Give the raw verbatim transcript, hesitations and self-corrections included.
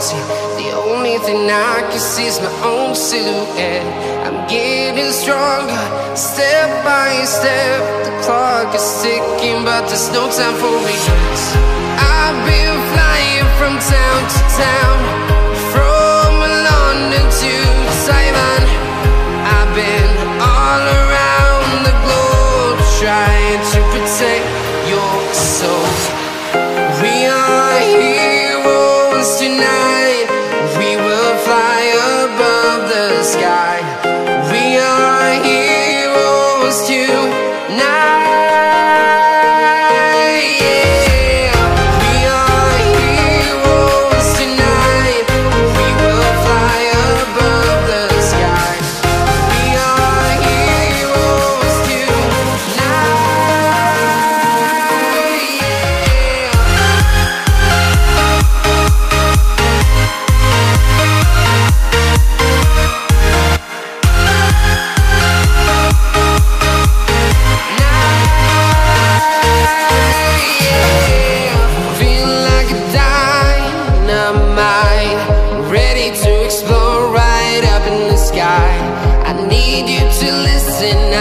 reality. The only thing I can see is my own silhouette. I'm getting stronger, step by step. The clock is ticking, but there's no time for regrets. I've been flying from town to town, from London to Taiwan. I've been all around the globe, trying to protect your soul. We are heroes tonight. We will fly above the sky. We are heroes tonight. Ready to explore right up in the sky. I need you to listen